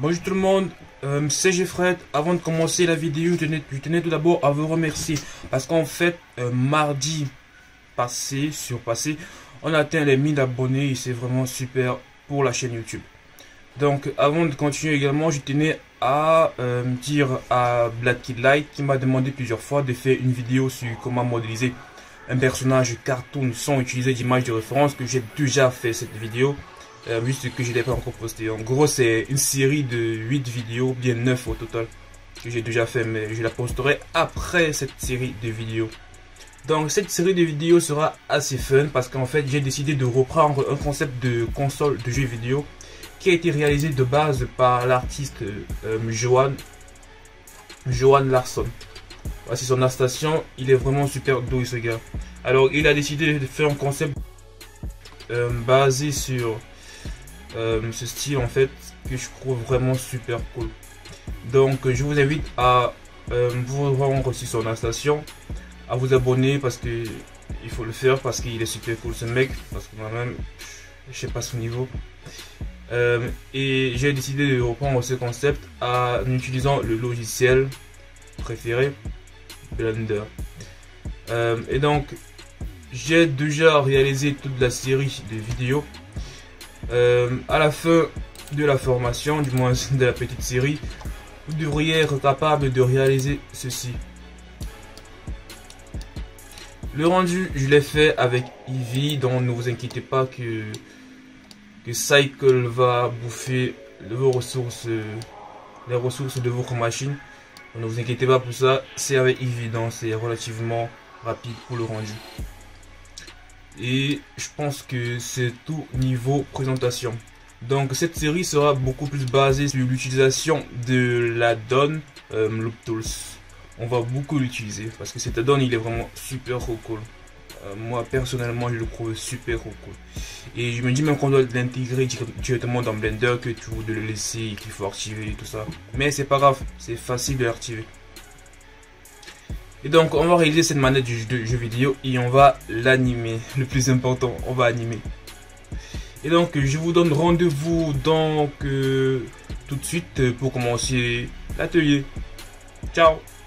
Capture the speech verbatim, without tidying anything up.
Bonjour tout le monde, euh, c'est Jeffred. Avant de commencer la vidéo, je tenais, je tenais tout d'abord à vous remercier parce qu'en fait, euh, mardi passé, surpassé, on a atteint les mille abonnés et c'est vraiment super pour la chaîne YouTube. Donc avant de continuer également, je tenais à euh, dire à Black Kid Light qui m'a demandé plusieurs fois de faire une vidéo sur comment modéliser un personnage cartoon sans utiliser d'image de référence, que j'ai déjà fait cette vidéo. Euh, juste que je l'ai pas encore posté. En gros, c'est une série de huit vidéos, bien neuf au total, que j'ai déjà fait, mais je la posterai après cette série de vidéos. Donc cette série de vidéos sera assez fun parce qu'en fait j'ai décidé de reprendre un concept de console de jeux vidéo qui a été réalisé de base par l'artiste euh, Johan Johan Larsson. Voici son station, il est vraiment super doué ce gars. Alors il a décidé de faire un concept euh, basé sur Euh, ce style en fait que je trouve vraiment super cool. Donc je vous invite à euh, vous rendre sur son station, à vous abonner parce que il faut le faire parce qu'il est super cool ce mec, parce que moi-même je sais pas son niveau. Euh, et j'ai décidé de reprendre ce concept en utilisant le logiciel préféré, Blender. Euh, et donc j'ai déjà réalisé toute la série de vidéos. Euh, à la fin de la formation, du moins de la petite série, vous devriez être capable de réaliser ceci. Le rendu, je l'ai fait avec Eevee, donc ne vous inquiétez pas que, que Cycle va bouffer vos ressources, les ressources de votre machine. Donc, ne vous inquiétez pas pour ça, c'est avec Eevee, donc c'est relativement rapide pour le rendu. Et je pense que c'est tout niveau présentation. Donc cette série sera beaucoup plus basée sur l'utilisation de l'add-on euh, Loop Tools. On va beaucoup l'utiliser parce que cet add-on il est vraiment super cool. Euh, moi personnellement je le trouve super cool. Et je me dis même qu'on doit l'intégrer directement dans Blender que tout de le laisser et qu'il faut activer et tout ça. Mais c'est pas grave, c'est facile de l'activer. Et donc on va réaliser cette manette du jeu, de jeu vidéo et on va l'animer. Le plus important, on va animer. Et donc je vous donne rendez-vous donc euh, tout de suite pour commencer l'atelier. Ciao.